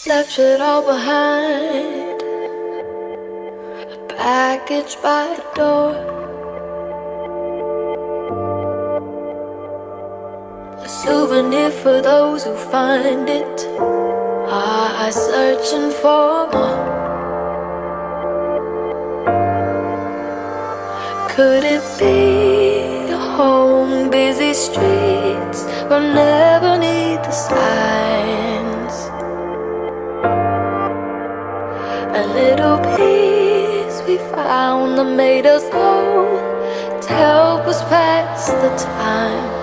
Left it all behind, a package by the door, a souvenir for those who find it, are searching for more. Could it be a home, busy streets, we'll never need the signs? A little piece we found that made us whole, to help us pass the time.